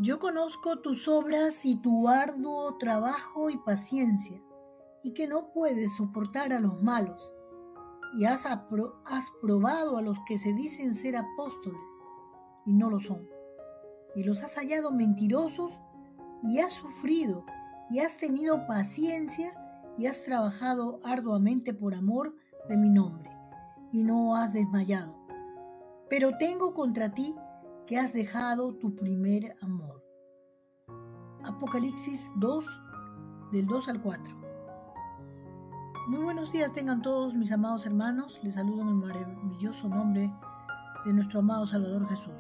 Yo conozco tus obras y tu arduo trabajo y paciencia, y que no puedes soportar a los malos, y has probado a los que se dicen ser apóstoles, y no lo son, y los has hallado mentirosos, y has sufrido, y has tenido paciencia, y has trabajado arduamente por amor de mi nombre, y no has desmayado. Pero tengo contra ti que has dejado tu primer amor. Apocalipsis 2, del 2 al 4. Muy buenos días tengan todos mis amados hermanos. Les saludo en el maravilloso nombre de nuestro amado Salvador Jesús.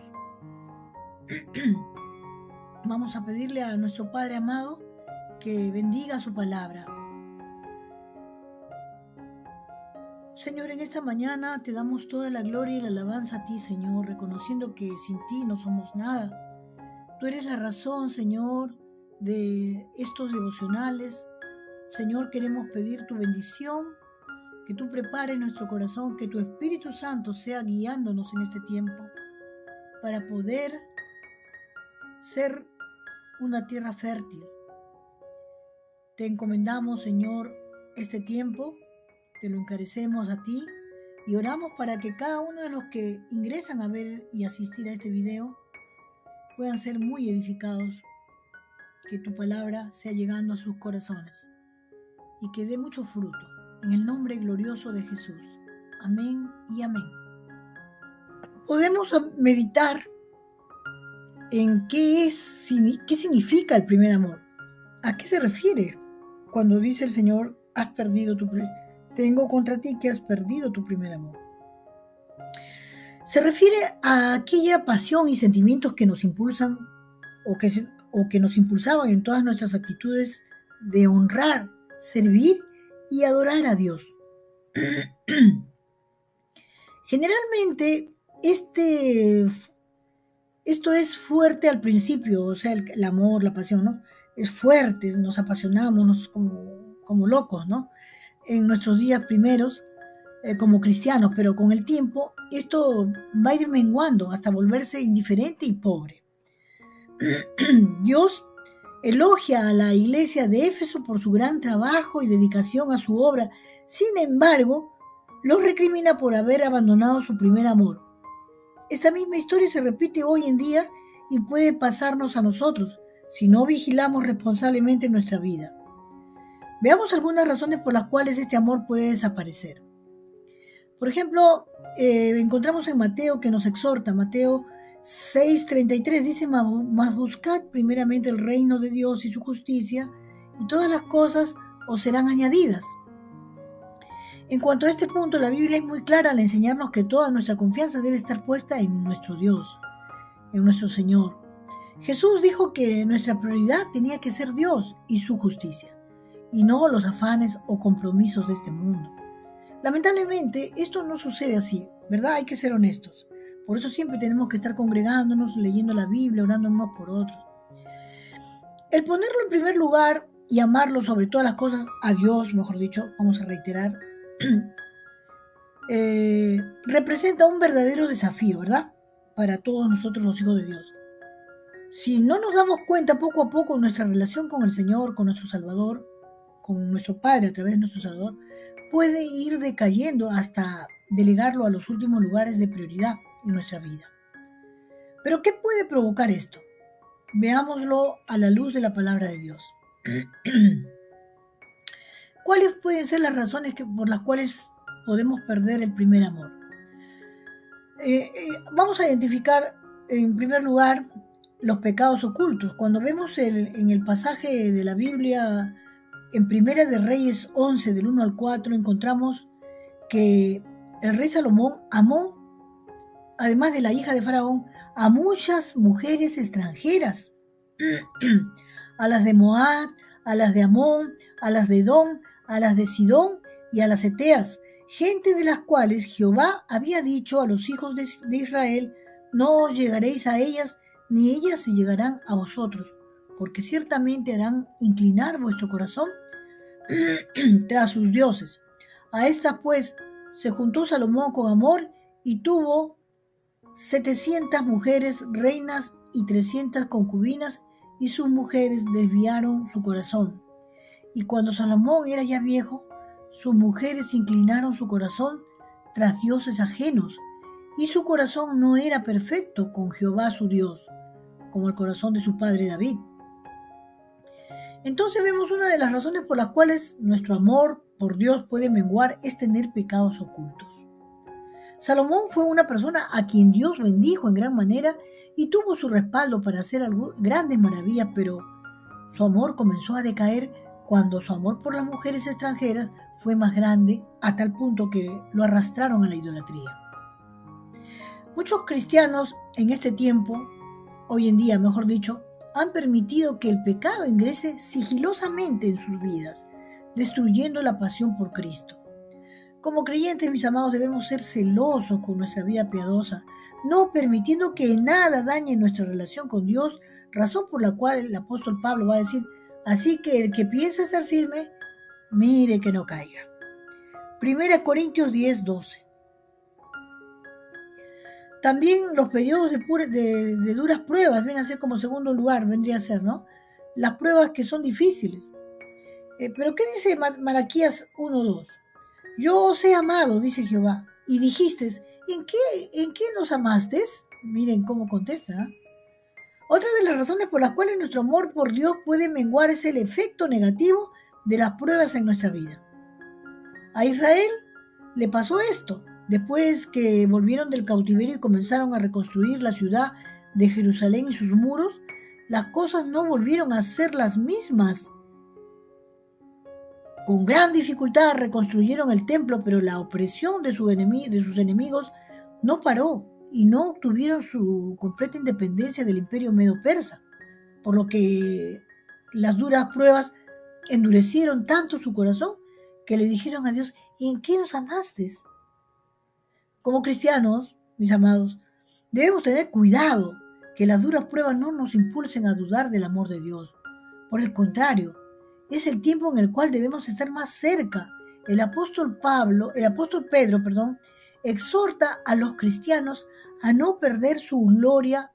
Vamos a pedirle a nuestro Padre amado que bendiga su palabra. Señor, en esta mañana te damos toda la gloria y la alabanza a ti, Señor, reconociendo que sin ti no somos nada. Tú eres la razón, Señor, de estos devocionales. Señor, queremos pedir tu bendición, que tú prepares nuestro corazón, que tu Espíritu Santo sea guiándonos en este tiempo para poder ser una tierra fértil. Te encomendamos, Señor, este tiempo, te lo encarecemos a ti y oramos para que cada uno de los que ingresan a ver y asistir a este video puedan ser muy edificados, que tu palabra sea llegando a sus corazones y que dé mucho fruto. En el nombre glorioso de Jesús. Amén y amén. Podemos meditar en qué significa el primer amor. ¿A qué se refiere cuando dice el Señor, tengo contra ti que has perdido tu primer amor? Se refiere a aquella pasión y sentimientos que nos impulsan o que nos impulsaban en todas nuestras actitudes de honrar, servir y adorar a Dios. Generalmente esto es fuerte al principio, o sea, el amor, la pasión, ¿no? Es fuerte, nos apasionamos como locos, ¿no? En nuestros días primeros, como cristianos, pero con el tiempo esto va a ir menguando hasta volverse indiferente y pobre. Dios elogia a la iglesia de Éfeso por su gran trabajo y dedicación a su obra. Sin embargo, los recrimina por haber abandonado su primer amor. Esta misma historia se repite hoy en día y puede pasarnos a nosotros si no vigilamos responsablemente nuestra vida. Veamos algunas razones por las cuales este amor puede desaparecer. Por ejemplo, encontramos en Mateo que nos exhorta, Mateo 6:33 dice, mas buscad primeramente el reino de Dios y su justicia, y todas las cosas os serán añadidas. En cuanto a este punto, la Biblia es muy clara al enseñarnos que toda nuestra confianza debe estar puesta en nuestro Dios, en nuestro Señor. Jesús dijo que nuestra prioridad tenía que ser Dios y su justicia, y no los afanes o compromisos de este mundo. Lamentablemente, esto no sucede así, ¿verdad? Hay que ser honestos. Por eso siempre tenemos que estar congregándonos, leyendo la Biblia, orando unos por otros. El ponerlo en primer lugar y amarlo sobre todas las cosas, a Dios, mejor dicho, vamos a reiterar, representa un verdadero desafío, ¿verdad? Para todos nosotros los hijos de Dios. Si no nos damos cuenta poco a poco nuestra relación con el Señor, con nuestro Salvador, con nuestro Padre a través de nuestro Salvador, puede ir decayendo hasta delegarlo a los últimos lugares de prioridad en nuestra vida. ¿Pero qué puede provocar esto? Veámoslo a la luz de la palabra de Dios. ¿Cuáles pueden ser las razones por las cuales podemos perder el primer amor? Vamos a identificar en primer lugar los pecados ocultos. Cuando vemos en el pasaje de la Biblia en Primera de Reyes 11 del 1 al 4 encontramos que el rey Salomón amó, además de la hija de Faraón, a muchas mujeres extranjeras, a las de Moab, a las de Amón, a las de Edom, a las de Sidón y a las Eteas, gente de las cuales Jehová había dicho a los hijos de Israel, no os llegaréis a ellas, ni ellas se llegarán a vosotros, porque ciertamente harán inclinar vuestro corazón tras sus dioses. A esta pues se juntó Salomón con amor y tuvo 700 mujeres, reinas y 300 concubinas, y sus mujeres desviaron su corazón. Y cuando Salomón era ya viejo, sus mujeres inclinaron su corazón tras dioses ajenos, y su corazón no era perfecto con Jehová su Dios, como el corazón de su padre David. Entonces vemos una de las razones por las cuales nuestro amor por Dios puede menguar es tener pecados ocultos. Salomón fue una persona a quien Dios bendijo en gran manera y tuvo su respaldo para hacer grandes maravillas, pero su amor comenzó a decaer cuando su amor por las mujeres extranjeras fue más grande, a tal punto que lo arrastraron a la idolatría. Muchos cristianos en este tiempo, hoy en día mejor dicho, han permitido que el pecado ingrese sigilosamente en sus vidas, destruyendo la pasión por Cristo. Como creyentes, mis amados, debemos ser celosos con nuestra vida piadosa, no permitiendo que nada dañe nuestra relación con Dios, razón por la cual el apóstol Pablo va a decir: así que el que piensa estar firme, mire que no caiga. 1 Corintios 10:12. También los periodos de duras pruebas vienen a ser como segundo lugar, vendría a ser, ¿no? Las pruebas que son difíciles. Pero ¿qué dice Malaquías 1:2? Yo os he amado, dice Jehová, y dijiste, ¿en qué nos amaste? Miren cómo contesta, ¿eh? Otra de las razones por las cuales nuestro amor por Dios puede menguar es el efecto negativo de las pruebas en nuestra vida. A Israel le pasó esto. Después que volvieron del cautiverio y comenzaron a reconstruir la ciudad de Jerusalén y sus muros, las cosas no volvieron a ser las mismas. Con gran dificultad reconstruyeron el templo, pero la opresión de sus enemigos no paró y no obtuvieron su completa independencia del imperio medo-persa, por lo que las duras pruebas endurecieron tanto su corazón que le dijeron a Dios: ¿en qué nos amaste? Como cristianos, mis amados, debemos tener cuidado que las duras pruebas no nos impulsen a dudar del amor de Dios. Por el contrario, es el tiempo en el cual debemos estar más cerca. El apóstol Pedro, exhorta a los cristianos a no perder su gloria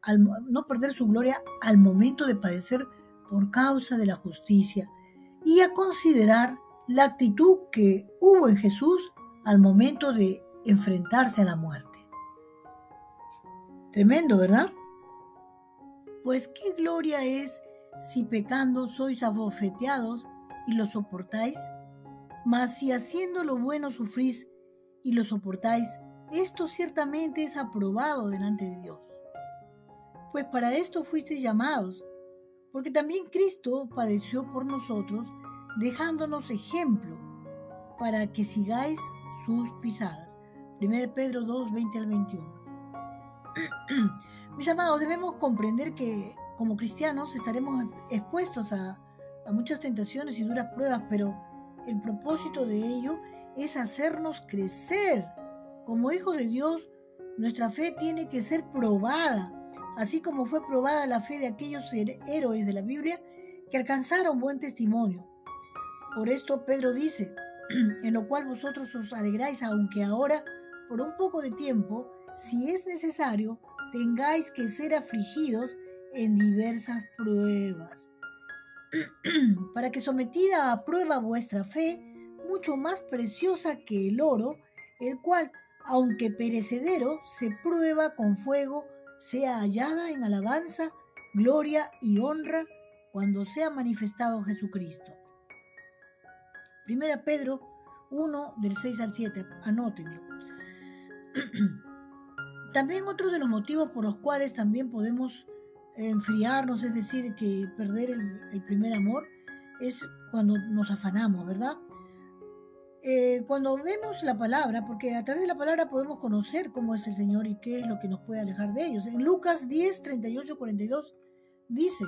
al momento de padecer por causa de la justicia y a considerar la actitud que hubo en Jesús al momento de enfrentarse a la muerte. Tremendo, ¿verdad? Pues qué gloria es si pecando sois abofeteados y lo soportáis, mas si haciendo lo bueno sufrís y lo soportáis, esto ciertamente es aprobado delante de Dios. Pues para esto fuisteis llamados, porque también Cristo padeció por nosotros, dejándonos ejemplo, para que sigáis sus pisadas. 1 Pedro 2, 20 al 21. Mis amados, debemos comprender que como cristianos estaremos expuestos a muchas tentaciones y duras pruebas, pero el propósito de ello es hacernos crecer. Como hijos de Dios, nuestra fe tiene que ser probada, así como fue probada la fe de aquellos héroes de la Biblia que alcanzaron buen testimonio. Por esto Pedro dice: en lo cual vosotros os alegráis, aunque ahora, por un poco de tiempo, si es necesario, tengáis que ser afligidos en diversas pruebas, para que sometida a prueba vuestra fe, mucho más preciosa que el oro, el cual, aunque perecedero, se prueba con fuego, sea hallada en alabanza, gloria y honra cuando sea manifestado Jesucristo. 1 Pedro 1, del 6 al 7, anótenlo. También otro de los motivos por los cuales también podemos enfriarnos, es decir, que perder el primer amor, es cuando nos afanamos, ¿verdad? Cuando vemos la palabra, porque a través de la palabra podemos conocer cómo es el Señor y qué es lo que nos puede alejar de ellos. En Lucas 10, 38, 42 dice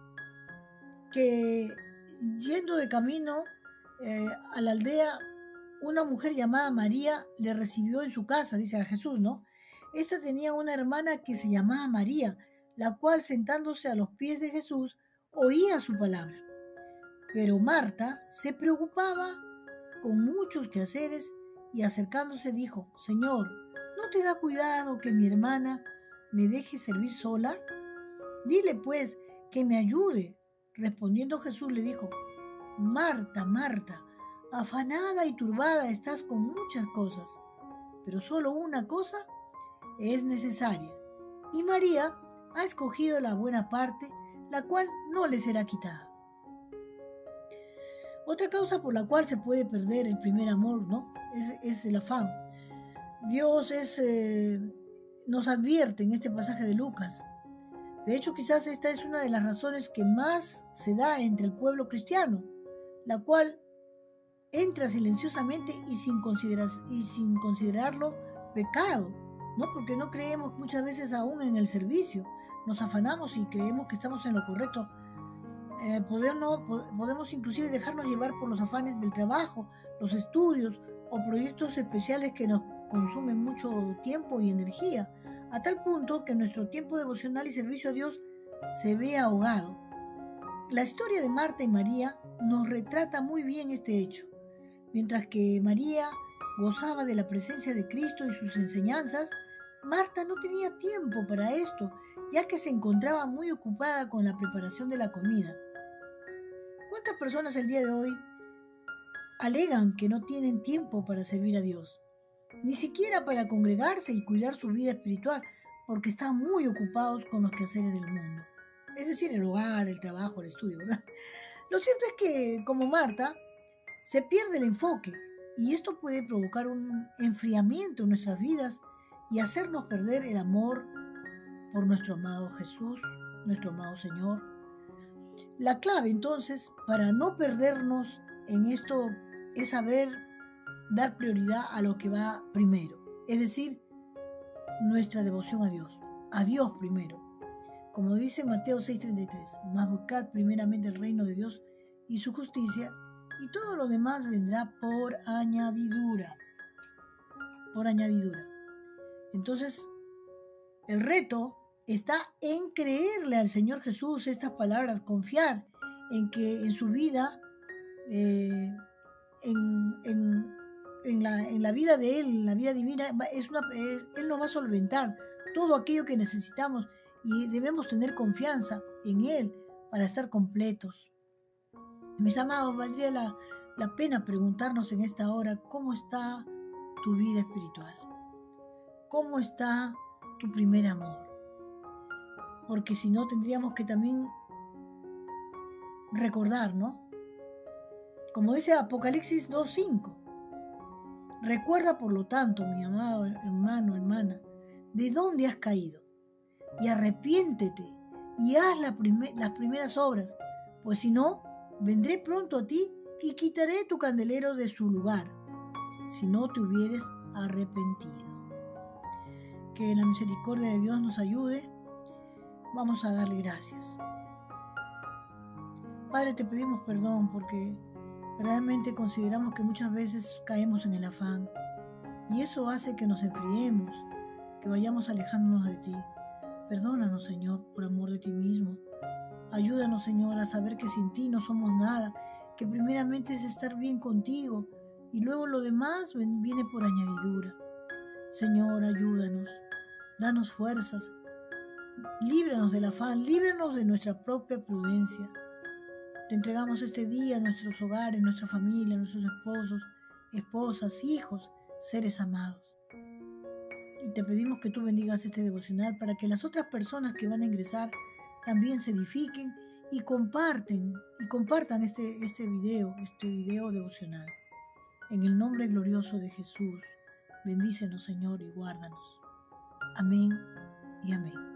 que yendo de camino a la aldea, una mujer llamada María le recibió en su casa, dice a Jesús, ¿no? Esta tenía una hermana que se llamaba María, la cual, sentándose a los pies de Jesús, oía su palabra. Pero Marta se preocupaba con muchos quehaceres y acercándose dijo: Señor, ¿no te da cuidado que mi hermana me deje servir sola? Dile pues que me ayude. Respondiendo Jesús le dijo: Marta, Marta, afanada y turbada estás con muchas cosas, pero solo una cosa es necesaria. Y María ha escogido la buena parte, la cual no le será quitada. Otra causa por la cual se puede perder el primer amor, ¿no? Es el afán. Dios nos advierte en este pasaje de Lucas. De hecho, quizás esta es una de las razones que más se da entre el pueblo cristiano, la cual entra silenciosamente y sin considerarlo pecado, ¿no? Porque no creemos muchas veces aún en el servicio, nos afanamos y creemos que estamos en lo correcto. Podemos inclusive dejarnos llevar por los afanes del trabajo, los estudios o proyectos especiales que nos consumen mucho tiempo y energía, a tal punto que nuestro tiempo devocional y servicio a Dios se ve ahogado. La historia de Marta y María nos retrata muy bien este hecho. Mientras que María gozaba de la presencia de Cristo y sus enseñanzas, Marta no tenía tiempo para esto, ya que se encontraba muy ocupada con la preparación de la comida. ¿Cuántas personas el día de hoy alegan que no tienen tiempo para servir a Dios? Ni siquiera para congregarse y cuidar su vida espiritual, porque están muy ocupados con los quehaceres del mundo. Es decir, el hogar, el trabajo, el estudio, ¿verdad? Lo cierto es que, como Marta, se pierde el enfoque y esto puede provocar un enfriamiento en nuestras vidas y hacernos perder el amor por nuestro amado Jesús, nuestro amado Señor. La clave entonces para no perdernos en esto es saber dar prioridad a lo que va primero, es decir, nuestra devoción a Dios primero. Como dice Mateo 6:33, mas buscad primeramente el reino de Dios y su justicia, y todo lo demás vendrá por añadidura. Por añadidura. Entonces, el reto está en creerle al Señor Jesús estas palabras, confiar en que en su vida, en la vida de Él, en la vida divina, Él nos va a solventar todo aquello que necesitamos y debemos tener confianza en Él para estar completos. Mis amados, valdría la pena preguntarnos en esta hora cómo está tu vida espiritual, cómo está tu primer amor, porque si no tendríamos que también recordar, ¿no? Como dice Apocalipsis 2:5, recuerda por lo tanto, mi amado hermano, hermana, de dónde has caído y arrepiéntete y haz las primeras obras, pues si no, vendré pronto a ti y quitaré tu candelero de su lugar, si no te hubieres arrepentido. Que la misericordia de Dios nos ayude. Vamos a darle gracias. Padre, te pedimos perdón porque realmente consideramos que muchas veces caemos en el afán y eso hace que nos enfriemos, que vayamos alejándonos de ti. Perdónanos, Señor, por amor de ti mismo. Ayúdanos, Señor, a saber que sin ti no somos nada, que primeramente es estar bien contigo y luego lo demás viene por añadidura. Señor, ayúdanos, danos fuerzas, líbranos del afán, líbranos de nuestra propia prudencia. Te entregamos este día a nuestros hogares, nuestra familia, nuestros esposos, esposas, hijos, seres amados. Y te pedimos que tú bendigas este devocional para que las otras personas que van a ingresar también se edifiquen y compartan este video devocional. En el nombre glorioso de Jesús, bendícenos, Señor, y guárdanos. Amén y amén.